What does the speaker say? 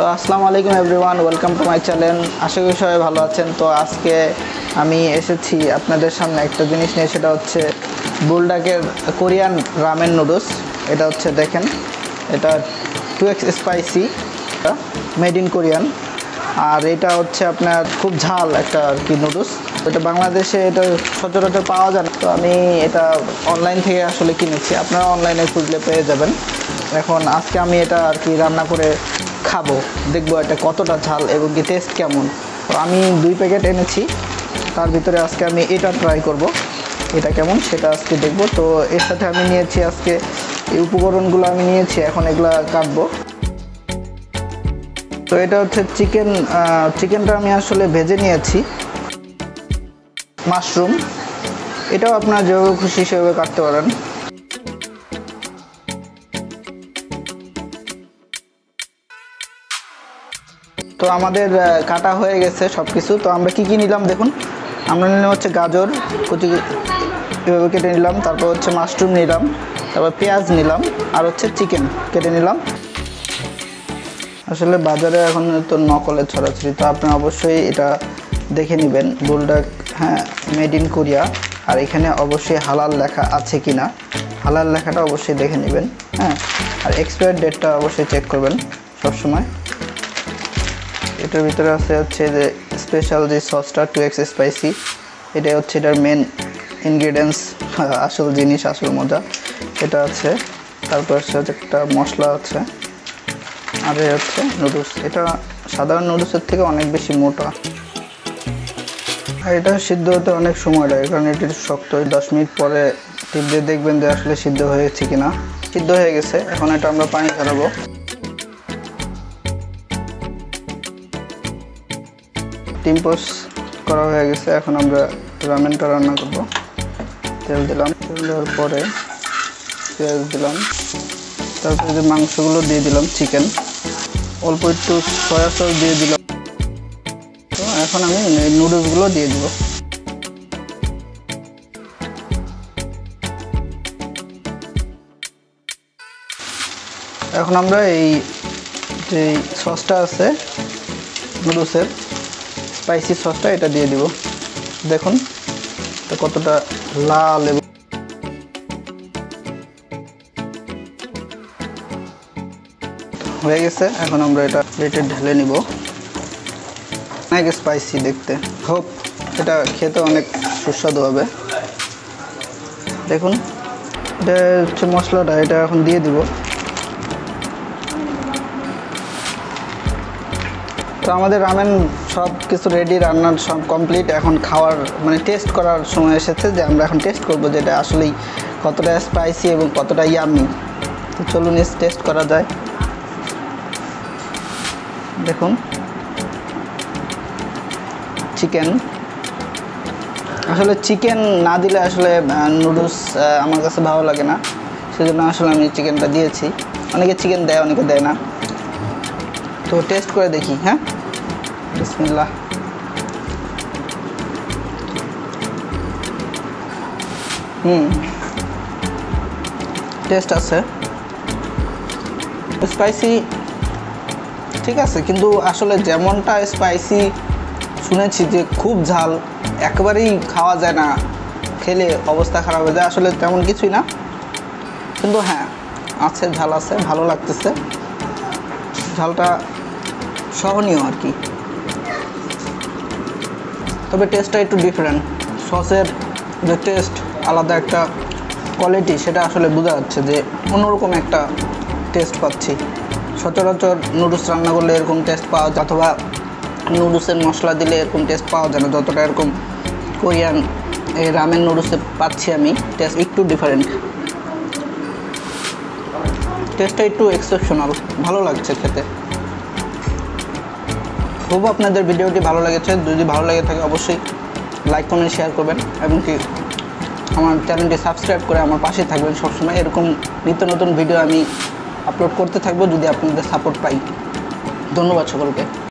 Hello আসসালামু আলাইকুম everyone, welcome to my channel. আশা করি সবাই ভালো আছেন। তো আজকে আমি এসেছি আপনাদের সামনে একটা জিনিস নিয়ে, সেটা হচ্ছে বুলডাকের কোরিয়ান রামেন নুডলস। এটা হচ্ছে দেখেন, এটা 2x spicy, made in Korean. আর এটা হচ্ছে আপনার খুব ঝাল একটা আর কি নুডলস। এটা বাংলাদেশে এটা সচরাচর পাওয়া যায় না, তো আমি এটা অনলাইন থেকে আসলে কিনেছি। আপনারা অনলাইনে খুঁজলে পেয়ে যাবেন। এখন আজকে আমি এটা আর কি রান্না করে খাবো, দেখবো এটা কতটা ঝাল এবং কি টেস্ট কেমন। তো আমি 2 প্যাকেট এনেছি, তার ভিতরে আজকে আমি এটা ট্রাই করব, এটা কেমন সেটা আজকে দেখবো। তো এর সাথে আমি নিয়েছি আজকে এই উপকরণগুলো আমি নিয়েছি, এখন এগুলা কাটবো। তো এটা হচ্ছে চিকেনটা আমি আসলে ভেজে নিয়েছি। মাশরুম, এটাও আপনারা যেভাবে খুশি সেভাবে কাটতে পারেন। তো আমাদের কাটা হয়ে গেছে সব কিছু। তো আমরা কি নিলাম দেখুন, আমরা নিলাম হচ্ছে গাজর কুচি এভাবে কেটে নিলাম, তারপর হচ্ছে মাশরুম নিলাম, তারপর পেঁয়াজ নিলাম, আর হচ্ছে চিকেন কেটে নিলাম। আসলে বাজারে এখন তো নকলের ছড়াছড়ি, তো আপনি অবশ্যই এটা দেখে নেবেন বুলডাক, হ্যাঁ, মেড ইন কোরিয়া। আর এখানে অবশ্যই হালাল লেখা আছে কি না, হালাল লেখাটা অবশ্যই দেখে নেবেন, হ্যাঁ। আর এক্সপায়ার ডেটটা অবশ্যই চেক করবেন সবসময়। এটার ভিতরে আছে হচ্ছে যে স্পেশাল যে সসটা 2x স্পাইসি, এটাই হচ্ছে এটার মেন ইনগ্রিডিয়েন্টস, আসল জিনিস, আসল মজা এটা আছে। তারপর হচ্ছে একটা মশলা আছে, আর হচ্ছে নুডলস। এটা সাধারণ নুডলসের থেকে অনেক বেশি মোটা, আর এটা সিদ্ধ হতে অনেক সময় লাগে, কারণ এটি শক্ত। 10 মিনিট পরে টিপ দিয়ে দেখবেন যে আসলে সিদ্ধ হয়েছে কিনা। সিদ্ধ হয়ে গেছে, এখন এটা আমরা পানি ঝরাবো। ডিম পোস্ট করা হয়ে গেছে, এখন আমরা রামেনটা রান্না করব। তেল দিলাম, তেল দেওয়ার পরে পেঁয়াজ দিলাম, তারপরে যে মাংসগুলো দিয়ে দিলাম, চিকেন, অল্প একটু সয়া সস দিয়ে দিলাম। তো এখন আমি নুডলসগুলো দিয়ে দিব। এখন আমরা এই যে সসটা আছে নুডলসের স্পাইসি সসটা, এটা দিয়ে দিব। দেখুন এটা কতটা লাল এবং হয়ে গেছে। এখন আমরা এটা প্লেটে ঢেলে নিব। অনেক স্পাইসি দেখতে, হোপ এটা খেতে অনেক সুস্বাদু হবে। দেখুন এটা হচ্ছে মশলাটা, এটা এখন দিয়ে দিব। তো আমাদের রামেন সব কিছু রেডি, রান্নার সব কমপ্লিট। এখন খাওয়ার মানে টেস্ট করার সময় এসেছে, যে আমরা এখন টেস্ট করবো যে এটা আসলেই কতটা স্পাইসি এবং কতটা ইয়ামি। তো চলুন টেস্ট করা যায়। দেখুন চিকেন, আসলে চিকেন না দিলে আসলে নুডলস আমার কাছে ভালো লাগে না, সেজন্য আসলে আমি চিকেনটা দিয়েছি। অনেকে চিকেন দেয়, অনেকে দেয় না। তো টেস্ট করে দেখি, হ্যাঁ, বিসমিল্লাহ। টেস্ট আছে, স্পাইসি ঠিক আছে, কিন্তু আসলে যেমনটা স্পাইসি শুনেছি যে খুব ঝাল, একেবারেই খাওয়া যায় না, খেলে অবস্থা খারাপ হয়ে যায়, আসলে তেমন কিছুই না। কিন্তু হ্যাঁ আছে, ঝাল আছে, ভালো লাগতেছে, ঝালটা সহনীয় আর কি। তবে টেস্টটা একটু ডিফারেন্ট, সসের যে টেস্ট আলাদা একটা কোয়ালিটি, সেটা আসলে বোঝা যাচ্ছে যে অন্যরকম একটা টেস্ট পাচ্ছি। সচরাচর নুডলস রান্না করলে এরকম টেস্ট পাওয়া যায়, অথবা নুডলসের মশলা দিলে এরকম টেস্ট পাওয়া যায় না, যতটা এরকম কোরিয়ান এই রামেন নুডলসে পাচ্ছি আমি। টেস্ট একটু ডিফারেন্ট, টেস্টটা একটু এক্সেপশনাল, ভালো লাগছে খেতে। খুব আপনাদের ভিডিওটি ভালো লেগেছে, যদি ভালো লেগে থাকে অবশ্যই লাইক কমেন্ট শেয়ার করবেন, এবং কি আমার চ্যানেলটি সাবস্ক্রাইব করে আমার পাশে থাকবেন সবসময়। এরকম নিত্য নতুন ভিডিও আমি আপলোড করতে থাকবো যদি আপনাদের সাপোর্ট পাই। ধন্যবাদ সকলকে।